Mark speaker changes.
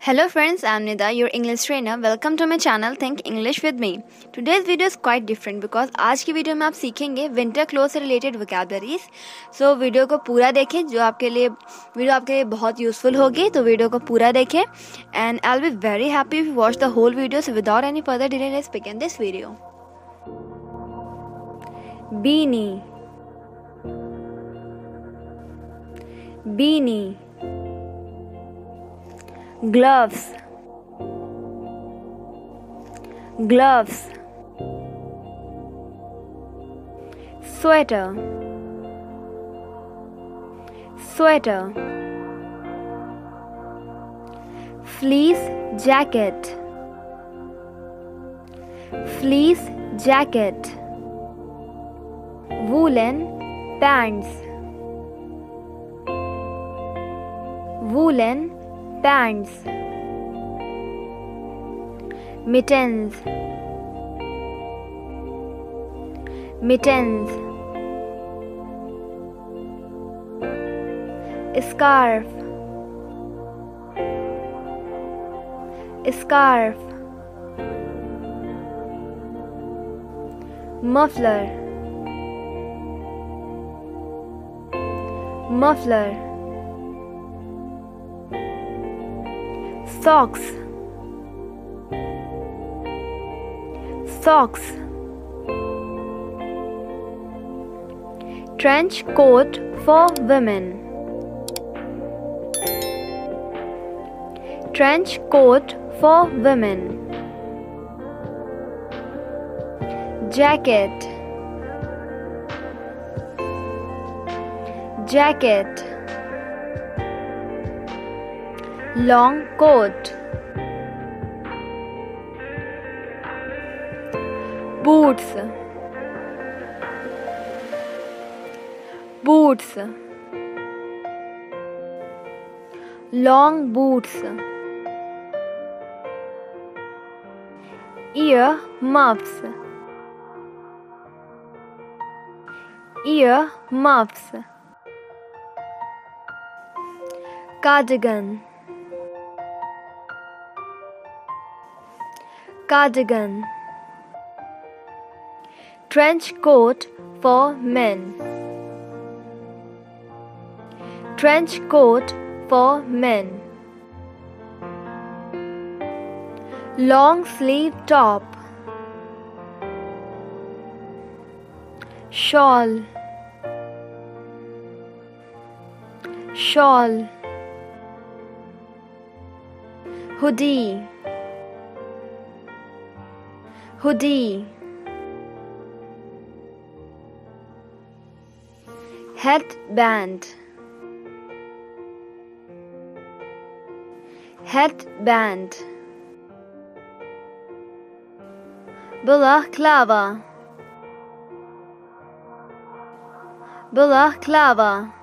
Speaker 1: Hello friends, I'm Nida, your English trainer. Welcome to my channel Think English with me. Today's video is quite different because आज की video में आप सीखेंगे winter cloth से related vocabularies. So video को पूरा देखें, जो वीडियो आपके लिए बहुत यूजफुल होगी. तो वीडियो को पूरा देखें and I'll be very happy if you watch the whole video. So without any further delay, let's begin this video. Beanie, beanie. Gloves, gloves. Sweater, sweater. Fleece jacket, fleece jacket. Woolen pants, woolen pants. Mittens, mittens. Scarf, scarf. Muffler, muffler. Socks, socks. Trench coat for women, trench coat for women. Jacket, jacket. Long coat. Boots, boots. Long boots. Ear muffs, ear muffs. Cardigan, cardigan. Trench coat for men, trench coat for men. Long sleeve top. Shawl, shawl. Hoodie, hoodie. Headband, headband. Balaclava, balaclava.